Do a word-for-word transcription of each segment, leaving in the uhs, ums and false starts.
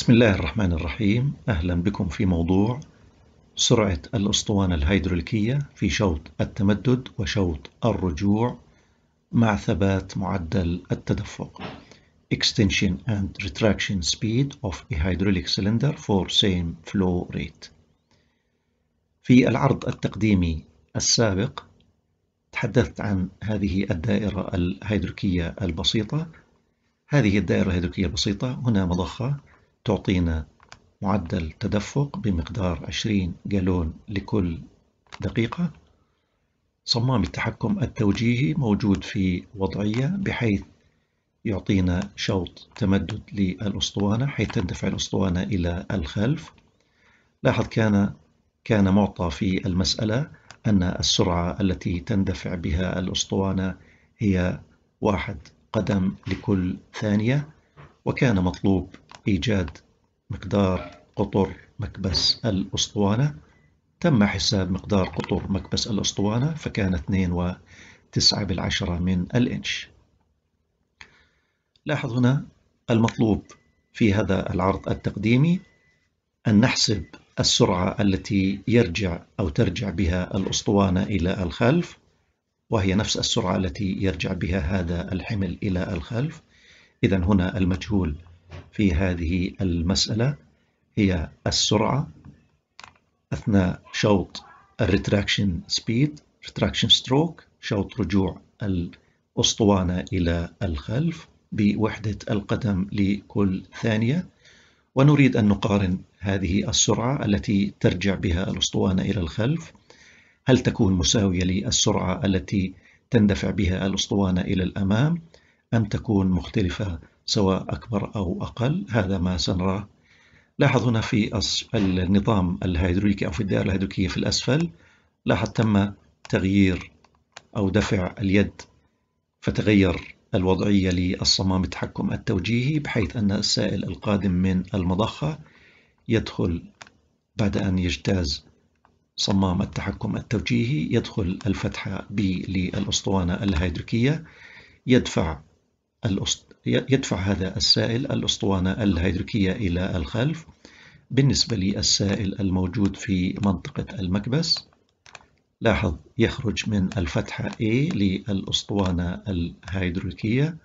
بسم الله الرحمن الرحيم. أهلا بكم في موضوع سرعة الأسطوانة الهيدروليكية في شوط التمدد وشوط الرجوع مع ثبات معدل التدفق Extension and retraction speed of a hydraulic cylinder for same flow rate. في العرض التقديمي السابق تحدثت عن هذه الدائرة الهيدروليكية البسيطة. هذه الدائرة الهيدروليكية البسيطة هنا مضخة تعطينا معدل تدفق بمقدار عشرين جالون لكل دقيقة. صمام التحكم التوجيهي موجود في وضعية بحيث يعطينا شوط تمدد للأسطوانة حيث تندفع الأسطوانة إلى الخلف. لاحظ كان كان معطى في المسألة أن السرعة التي تندفع بها الأسطوانة هي واحد قدم لكل ثانية، وكان مطلوب إيجاد مقدار قطر مكبس الأسطوانة. تم حساب مقدار قطر مكبس الأسطوانة فكان اثنين وتسعة بالعشرة من الإنش. لاحظ هنا المطلوب في هذا العرض التقديمي أن نحسب السرعة التي يرجع أو ترجع بها الأسطوانة إلى الخلف، وهي نفس السرعة التي يرجع بها هذا الحمل إلى الخلف. إذن هنا المجهول في هذه المسألة هي السرعة أثناء شوط الريتراكشن سبيد ريتراكشن ستروك، شوط رجوع الأسطوانة إلى الخلف بوحدة القدم لكل ثانية، ونريد أن نقارن هذه السرعة التي ترجع بها الأسطوانة إلى الخلف هل تكون مساوية للسرعة التي تندفع بها الأسطوانة إلى الأمام أم تكون مختلفة سواء أكبر أو أقل. هذا ما سنراه. لاحظ هنا في النظام الهيدروليكي أو في الدائرة الهيدروليكية في الأسفل، لاحظ تم تغيير أو دفع اليد فتغير الوضعية للصمام التحكم التوجيهي بحيث أن السائل القادم من المضخة يدخل بعد أن يجتاز صمام التحكم التوجيهي، يدخل الفتحة B للأسطوانة الهيدروليكية، يدفع يدفع هذا السائل الأسطوانة الهيدروليكية إلى الخلف. بالنسبة للسائل الموجود في منطقة المكبس، لاحظ يخرج من الفتحة A للأسطوانة الهيدروليكية،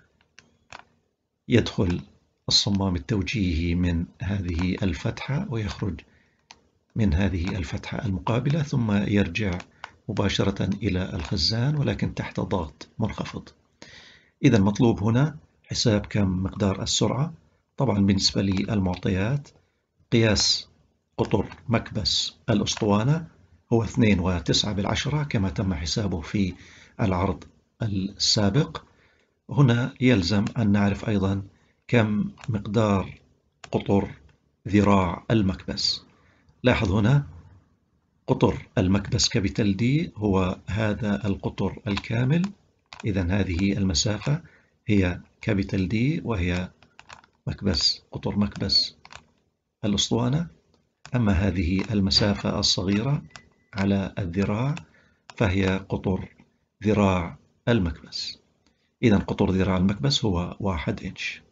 يدخل الصمام التوجيهي من هذه الفتحة ويخرج من هذه الفتحة المقابلة، ثم يرجع مباشرة إلى الخزان ولكن تحت ضغط منخفض. إذا المطلوب هنا حساب كم مقدار السرعة. طبعا بالنسبة للمعطيات قياس قطر مكبس الأسطوانة هو اثنين وتسعة بالعشرة كما تم حسابه في العرض السابق. هنا يلزم أن نعرف أيضا كم مقدار قطر ذراع المكبس. لاحظ هنا قطر المكبس كابيتال دي هو هذا القطر الكامل. إذن هذه المسافة هي كابيتال دي وهي مكبس قطر مكبس الأسطوانة. أما هذه المسافة الصغيرة على الذراع فهي قطر ذراع المكبس. إذن قطر ذراع المكبس هو واحد إنش.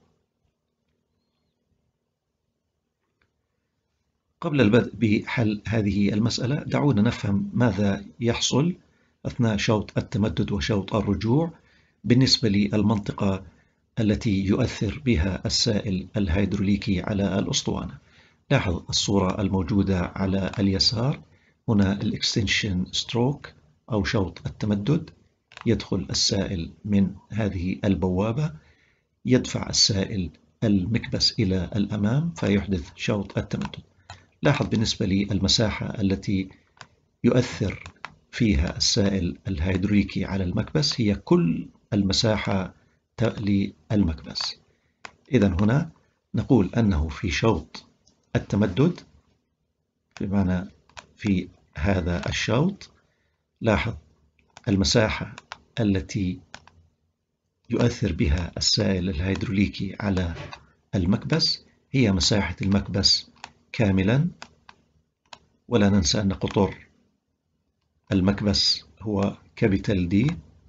قبل البدء بحل هذه المسألة دعونا نفهم ماذا يحصل أثناء شوط التمدد وشوط الرجوع بالنسبة للمنطقة التي يؤثر بها السائل الهيدروليكي على الأسطوانة. لاحظ الصورة الموجودة على اليسار، هنا الإكستنشن ستروك أو شوط التمدد. يدخل السائل من هذه البوابة، يدفع السائل المكبس إلى الأمام فيحدث شوط التمدد. لاحظ بالنسبة للمساحة التي يؤثر فيها السائل الهيدروليكي على المكبس هي كل المساحة للمكبس. إذن هنا نقول أنه في شوط التمدد بمعنى في هذا الشوط، لاحظ المساحة التي يؤثر بها السائل الهيدروليكي على المكبس هي مساحة المكبس كاملا، ولا ننسى أن قطر المكبس هو كابيتال دي.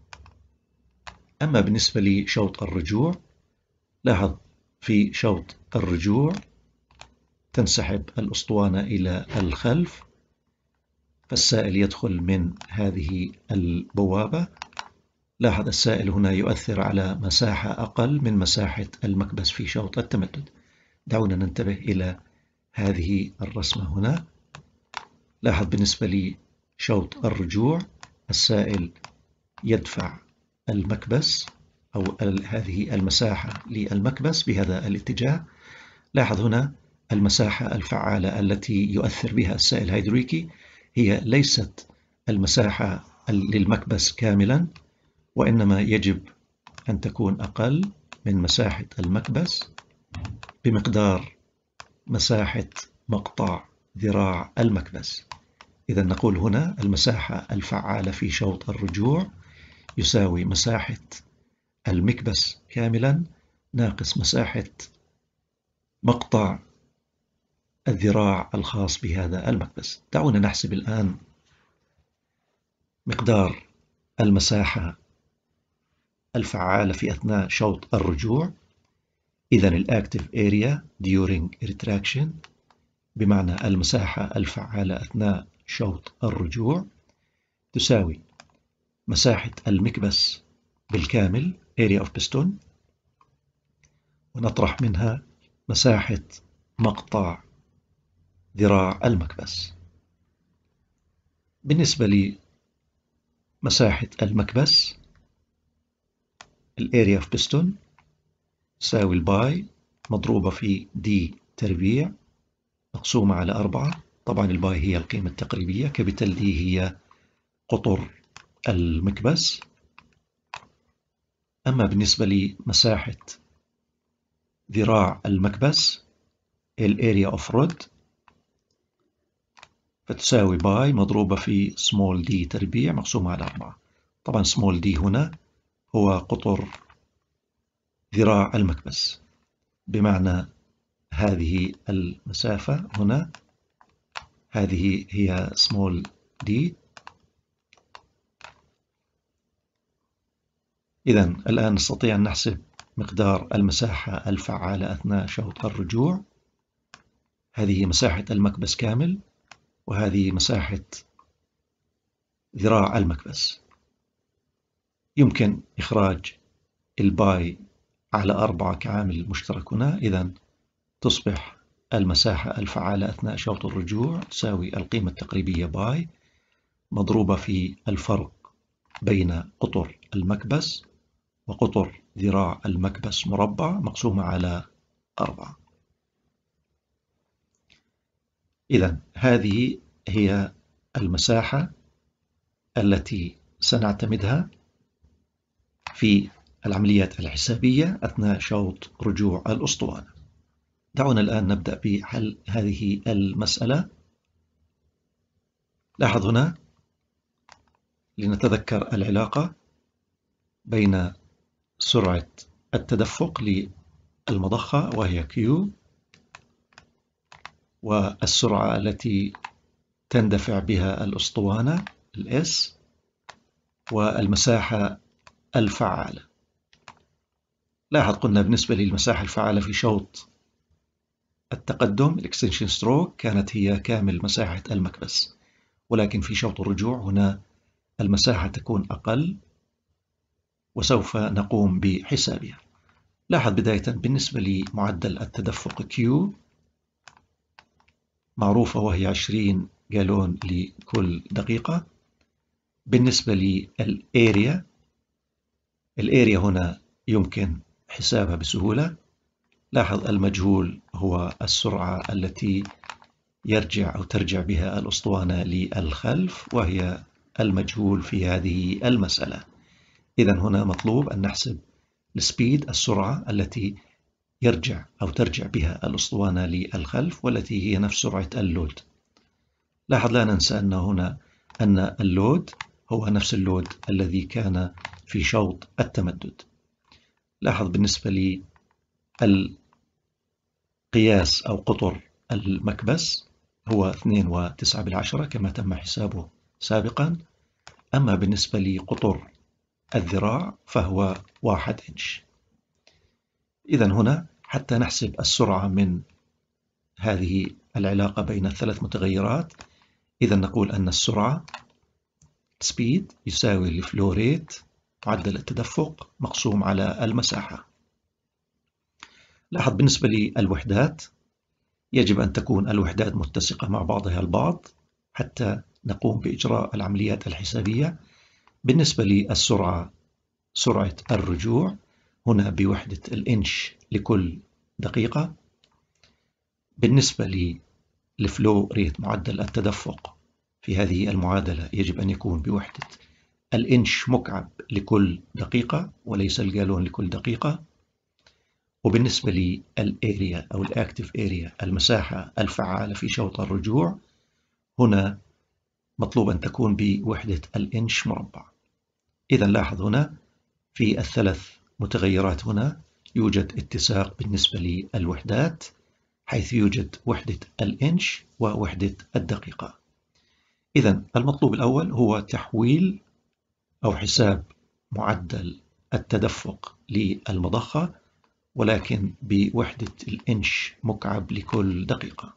أما بالنسبة لشوط الرجوع، لاحظ في شوط الرجوع تنسحب الأسطوانة إلى الخلف، فالسائل يدخل من هذه البوابة. لاحظ السائل هنا يؤثر على مساحة أقل من مساحة المكبس في شوط التمدد. دعونا ننتبه إلى هذه الرسمة هنا. لاحظ بالنسبة لشوط الرجوع السائل يدفع المكبس أو هذه المساحة للمكبس بهذا الاتجاه. لاحظ هنا المساحة الفعالة التي يؤثر بها السائل الهيدروليكي هي ليست المساحة للمكبس كاملا، وإنما يجب أن تكون أقل من مساحة المكبس بمقدار مساحة مقطع ذراع المكبس. إذا نقول هنا المساحة الفعالة في شوط الرجوع يساوي مساحة المكبس كاملا ناقص مساحة مقطع الذراع الخاص بهذا المكبس. دعونا نحسب الآن مقدار المساحة الفعالة في أثناء شوط الرجوع. إذا الأكتيف اريا during retraction بمعنى المساحة الفعالة أثناء شوط الرجوع تساوي مساحة المكبس بالكامل area of piston، ونطرح منها مساحة مقطع ذراع المكبس. بالنسبة لمساحة المكبس الاريا اوف بيستون تساوي الباي مضروبة في دي تربيع مقسومة على أربعة. طبعا الباي هي القيمة التقريبية، كابيتال دي هي قطر المكبس. أما بالنسبة لمساحة ذراع المكبس الاريا اوف رود فتساوي باي مضروبة في سمول دي تربيع مقسومة على أربعة. طبعا سمول دي هنا هو قطر ذراع المكبس، بمعنى هذه المسافة هنا هذه هي سمول دي. إذا الآن نستطيع أن نحسب مقدار المساحة الفعالة أثناء شوط الرجوع. هذه مساحة المكبس كامل، وهذه مساحة ذراع المكبس. يمكن إخراج الباي على أربعة كعامل مشترك هنا. إذا تصبح المساحة الفعالة أثناء شوط الرجوع تساوي القيمة التقريبية باي مضروبة في الفرق بين قطر المكبس وقطر ذراع المكبس مربع مقسومة على أربعة. إذا هذه هي المساحة التي سنعتمدها في العمليات الحسابية أثناء شوط رجوع الأسطوانة. دعونا الآن نبدأ بحل هذه المسألة. لاحظ هنا لنتذكر العلاقة بين سرعة التدفق للمضخة وهي Q والسرعة التي تندفع بها الأسطوانة S والمساحة الفعالة. لاحظ قلنا بالنسبة للمساحة الفعالة في شوط التقدم الإكستنشن ستروك كانت هي كامل مساحة المكبس، ولكن في شوط الرجوع هنا المساحة تكون أقل وسوف نقوم بحسابها. لاحظ بداية بالنسبة لمعدل التدفق Q معروفة وهي عشرين جالون لكل دقيقة. بالنسبة للأريا الأريا هنا يمكن حسابها بسهولة. لاحظ المجهول هو السرعة التي يرجع أو ترجع بها الأسطوانة للخلف، وهي المجهول في هذه المسألة. إذن هنا مطلوب أن نحسب السبيد السرعة التي يرجع أو ترجع بها الأسطوانة للخلف، والتي هي نفس سرعة اللود. لاحظ لا ننسى أن هنا أن اللود هو نفس اللود الذي كان في شوط التمدد. لاحظ بالنسبة للقياس أو قطر المكبس هو اثنين وتسعة بالعشرة كما تم حسابه سابقا. أما بالنسبة لقطر الذراع فهو واحد إنش. إذن هنا حتى نحسب السرعة من هذه العلاقة بين الثلاث متغيرات، إذا نقول أن السرعة speed يساوي الفلو ريت معدل التدفق مقسوم على المساحة. لاحظ بالنسبة للوحدات يجب أن تكون الوحدات متسقة مع بعضها البعض حتى نقوم بإجراء العمليات الحسابية. بالنسبة للسرعة سرعة الرجوع هنا بوحدة الإنش لكل دقيقة. بالنسبة للفلو ريت معدل التدفق في هذه المعادلة يجب أن يكون بوحدة الإنش مكعب لكل دقيقة وليس الجالون لكل دقيقة. وبالنسبة للأريا أو الأكتيف أريا المساحة الفعالة في شوط الرجوع هنا مطلوب أن تكون بوحدة الإنش مربع. إذا لاحظ هنا في الثلاث متغيرات هنا يوجد اتساق بالنسبة للوحدات، حيث يوجد وحدة الإنش ووحدة الدقيقة. إذا المطلوب الأول هو تحويل أو حساب معدل التدفق للمضخة ولكن بوحدة الإنش مكعب لكل دقيقة.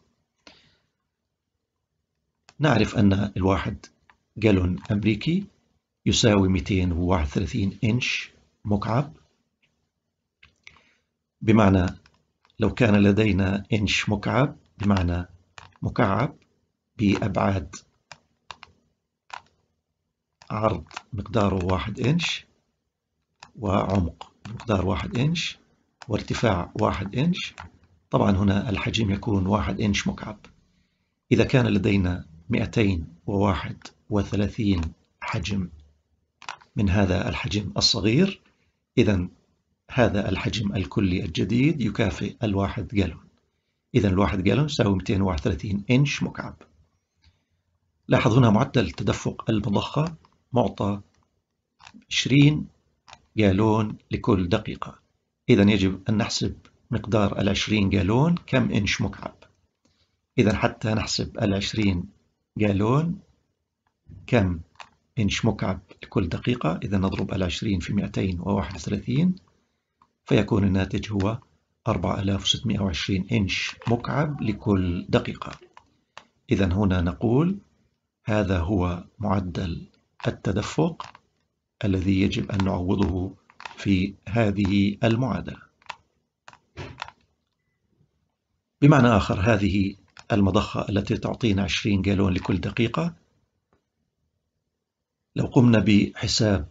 نعرف أن الواحد جالون أمريكي يساوي مئتين وواحد وثلاثين إنش مكعب، بمعنى لو كان لدينا إنش مكعب بمعنى مكعب بأبعاد عرض مقداره واحد إنش وعمق مقدار واحد إنش وارتفاع واحد إنش، طبعا هنا الحجم يكون واحد إنش مكعب. إذا كان لدينا مئتين وواحد وثلاثين حجم من هذا الحجم الصغير، إذا هذا الحجم الكلي الجديد يكافئ الواحد جالون. إذا الواحد جالون يساوي مئتين وواحد وثلاثين إنش مكعب. لاحظ هنا معدل تدفق المضخة معطى عشرين جالون لكل دقيقة. إذا يجب أن نحسب مقدار العشرين جالون كم إنش مكعب. إذا حتى نحسب العشرين جالون كم إنش مكعب لكل دقيقة، إذا نضرب العشرين في مئتين وواحد وثلاثين فيكون الناتج هو أربعة آلاف وستمئة وعشرين إنش مكعب لكل دقيقة. إذا هنا نقول هذا هو معدل التدفق الذي يجب أن نعوضه في هذه المعادلة. بمعنى آخر هذه المضخة التي تعطينا عشرين جالون لكل دقيقة، لو قمنا بحساب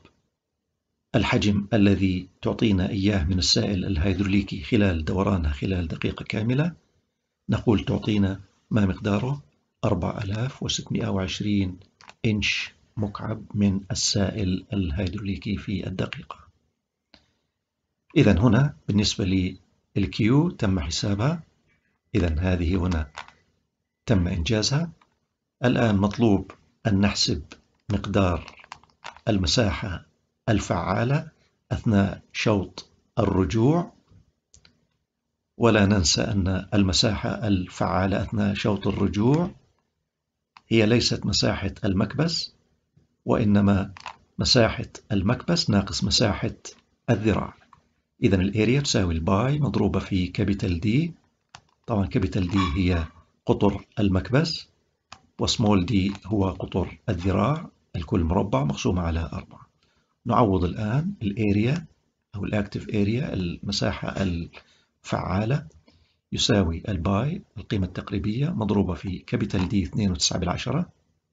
الحجم الذي تعطينا إياه من السائل الهيدروليكي خلال دورانها خلال دقيقة كاملة، نقول تعطينا ما مقداره أربعة آلاف وستمئة وعشرين إنش مكعب من السائل الهيدروليكي في الدقيقة. إذا هنا بالنسبة للكيو تم حسابها، إذا هذه هنا تم إنجازها. الآن مطلوب أن نحسب مقدار المساحة الفعالة أثناء شوط الرجوع، ولا ننسى أن المساحة الفعالة أثناء شوط الرجوع هي ليست مساحة المكبس، وإنما مساحة المكبس ناقص مساحة الذراع. إذن الاريا تساوي الباي مضروبة في كابيتال دي، طبعا كابيتال دي هي قطر المكبس وسمول دي هو قطر الذراع الكل مربع مقسوم على أربعة. نعوض الآن الاريا أو الأكتيف اريا المساحة الفعالة يساوي الباي القيمة التقريبية مضروبة في كابيتال دي اثنين وتسعة بالعشرة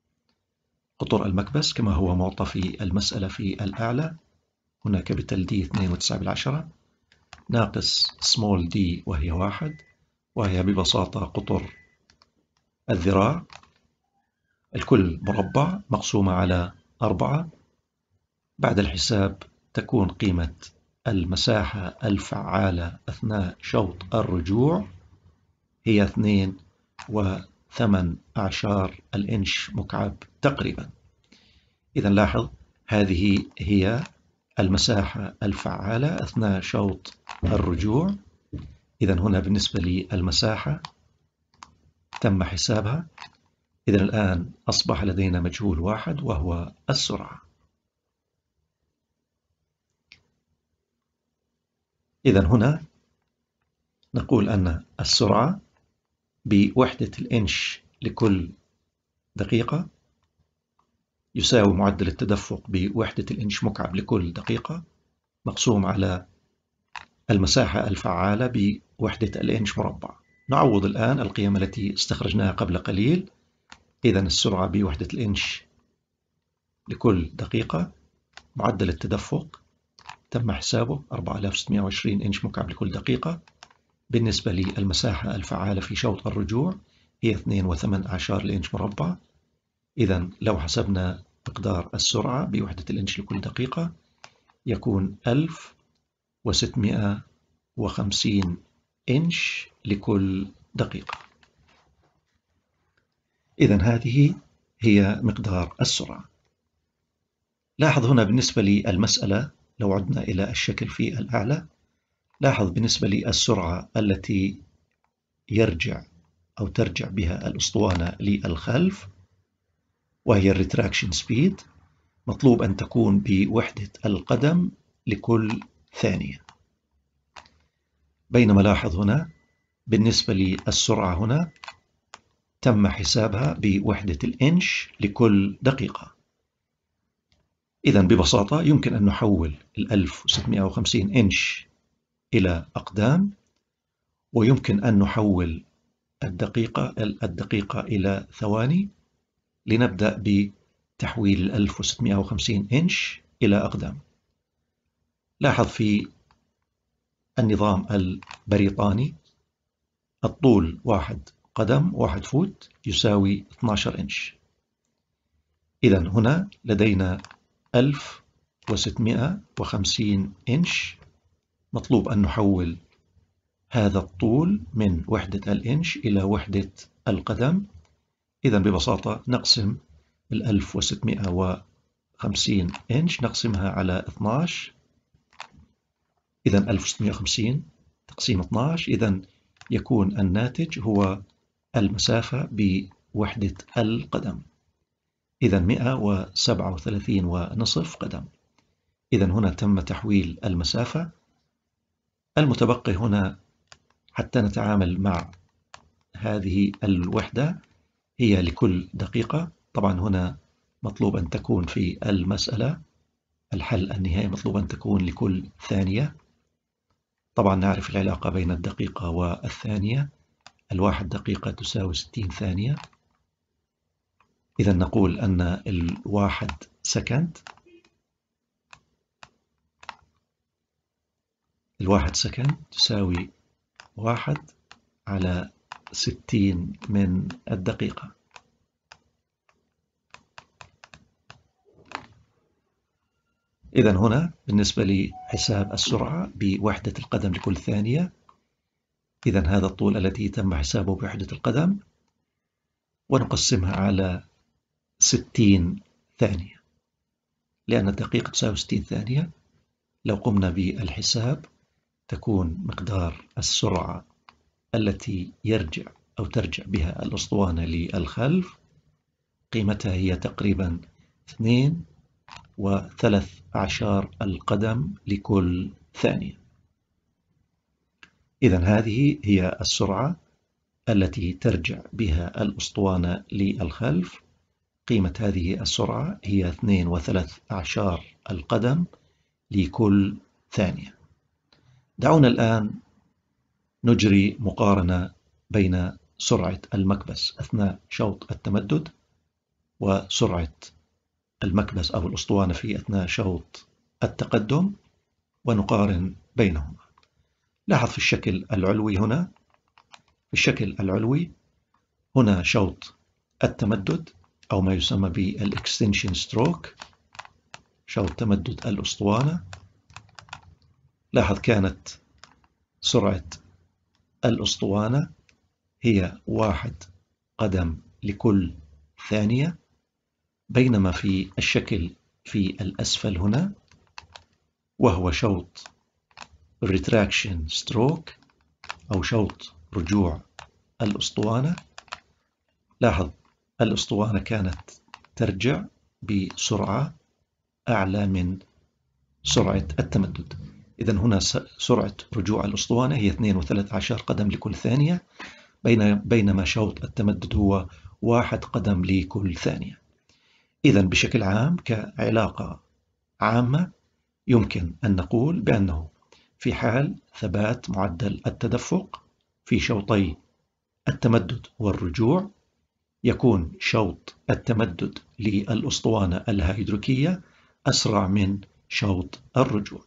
قطر المكبس كما هو معطى في المسألة في الأعلى، هنا كابيتال دي اثنين وتسعة بالعشرة ناقص سمول دي وهي واحد، وهي ببساطة قطر الذراع الكل مربع مقسومة على أربعة. بعد الحساب تكون قيمة المساحة الفعالة أثناء شوط الرجوع هي اثنين وثمان أعشار الإنش مكعب تقريبا. إذا لاحظ هذه هي المساحة الفعالة أثناء شوط الرجوع. إذا هنا بالنسبة للمساحة تم حسابها. إذا الآن أصبح لدينا مجهول واحد وهو السرعة. إذا هنا نقول أن السرعة بوحدة الإنش لكل دقيقة يساوي معدل التدفق بوحدة الإنش مكعب لكل دقيقة مقسوم على المساحة الفعالة بوحدة الإنش مربع. نعوض الآن القيم التي استخرجناها قبل قليل. إذن السرعة بوحدة الإنش لكل دقيقة، معدل التدفق تم حسابه أربعة آلاف وستمائة وعشرين إنش مكعب لكل دقيقة. بالنسبة للمساحة الفعالة في شوط الرجوع هي اثنين وثمانية عشر لإنش مربع. إذن لو حسبنا مقدار السرعة بوحدة الإنش لكل دقيقة يكون ألف وستمائة وخمسين إنش لكل دقيقة. إذن هذه هي مقدار السرعة. لاحظ هنا بالنسبة للمسألة لو عدنا إلى الشكل في الأعلى، لاحظ بالنسبة للسرعة التي يرجع أو ترجع بها الأسطوانة للخلف وهي الريتراكشن سبيد، مطلوب أن تكون بوحدة القدم لكل ثانية. بينما لاحظ هنا بالنسبة للسرعة هنا تم حسابها بوحدة الإنش لكل دقيقة. إذن ببساطة يمكن أن نحول ال ألف وستمائة وخمسين إنش إلى أقدام، ويمكن أن نحول الدقيقة الدقيقة إلى ثواني. لنبدأ بتحويل ال ألف وستمائة وخمسين إنش إلى أقدام. لاحظ في النظام البريطاني الطول واحد قدم واحد فوت يساوي اثني عشر إنش. إذن هنا لدينا ألف وستمائة وخمسين إنش، مطلوب أن نحول هذا الطول من وحدة الإنش إلى وحدة القدم. إذن ببساطة نقسم ال ألف وستمائة وخمسين إنش نقسمها على اثني عشر. إذن ألف وستمائة وخمسين تقسيم اثني عشر، إذن يكون الناتج هو المسافة بوحدة القدم. إذن مئة وسبعة وثلاثين ونصف قدم. إذن هنا تم تحويل المسافة. المتبقي هنا حتى نتعامل مع هذه الوحدة هي لكل دقيقة. طبعا هنا مطلوب أن تكون في المسألة الحل النهائي مطلوب أن تكون لكل ثانية. طبعا نعرف العلاقة بين الدقيقة والثانية، الواحد دقيقة تساوي ستين ثانية. إذا نقول أن الواحد سكند الواحد سكند تساوي واحد على ستين من الدقيقة. إذن هنا بالنسبة لحساب السرعة بوحدة القدم لكل ثانية، إذن هذا الطول الذي تم حسابه بوحدة القدم ونقسمها على ستين ثانية، لأن الدقيقة تساوي ستين ثانية. لو قمنا بالحساب تكون مقدار السرعة التي يرجع أو ترجع بها الأسطوانة للخلف قيمتها هي تقريبا اثنين وثلاث عشر القدم لكل ثانية. إذن هذه هي السرعة التي ترجع بها الأسطوانة للخلف. قيمة هذه السرعة هي اثنين وثلاث عشر القدم لكل ثانية. دعونا الآن نجري مقارنة بين سرعة المكبس أثناء شوط التمدد وسرعة المكبس أو الأسطوانة في أثناء شوط التقدم ونقارن بينهما. لاحظ في الشكل العلوي هنا في الشكل العلوي هنا شوط التمدد أو ما يسمى بالإكستنشن ستروك، شوط تمدد الأسطوانة. لاحظ كانت سرعة الأسطوانة هي واحد قدم لكل ثانية، بينما في الشكل في الأسفل هنا وهو شوط الريتراكشن ستروك أو شوط رجوع الأسطوانة، لاحظ الأسطوانة كانت ترجع بسرعة أعلى من سرعة التمدد. إذن هنا سرعة رجوع الأسطوانة هي اثنين وثلاث عشر قدم لكل ثانية، بينما شوط التمدد هو واحد قدم لكل ثانية. إذن بشكل عام كعلاقة عامة يمكن أن نقول بأنه في حال ثبات معدل التدفق في شوطي التمدد والرجوع يكون شوط التمدد للأسطوانة الهيدروليكية أسرع من شوط الرجوع.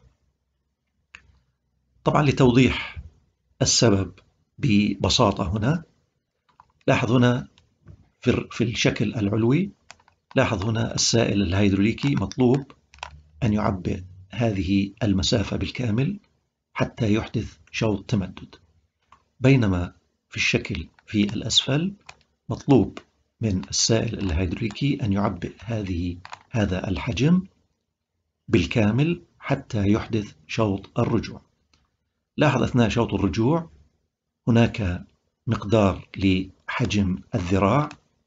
طبعا لتوضيح السبب ببساطة هنا، لاحظ هنا في الشكل العلوي، لاحظ هنا السائل الهيدروليكي مطلوب أن يعبئ هذه المسافة بالكامل حتى يحدث شوط تمدد، بينما في الشكل في الأسفل مطلوب من السائل الهيدروليكي أن يعبئ هذه هذا الحجم بالكامل حتى يحدث شوط الرجوع. لاحظ أثناء شوط الرجوع هناك مقدار لحجم الذراع،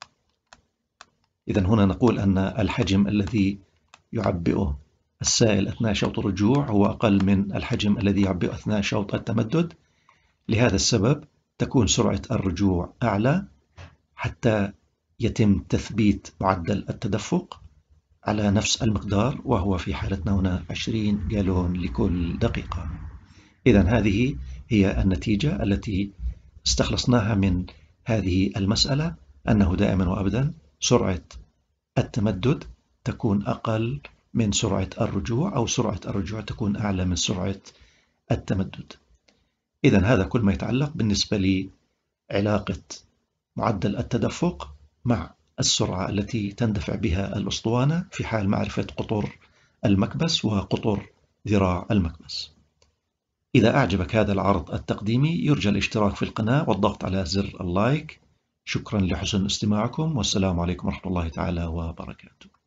إذن هنا نقول أن الحجم الذي يعبئه السائل أثناء شوط الرجوع هو أقل من الحجم الذي يعبئه أثناء شوط التمدد. لهذا السبب تكون سرعة الرجوع أعلى حتى يتم تثبيت معدل التدفق على نفس المقدار، وهو في حالتنا هنا عشرين جالون لكل دقيقة. إذن هذه هي النتيجة التي استخلصناها من هذه المسألة، أنه دائما وأبدا سرعة التمدد تكون أقل من سرعة الرجوع، أو سرعة الرجوع تكون أعلى من سرعة التمدد. إذن هذا كل ما يتعلق بالنسبة لعلاقة معدل التدفق مع السرعة التي تندفع بها الأسطوانة في حال معرفة قطر المكبس وقطر ذراع المكبس. إذا أعجبك هذا العرض التقديمي يرجى الاشتراك في القناة والضغط على زر اللايك. شكرا لحسن استماعكم، والسلام عليكم ورحمة الله تعالى وبركاته.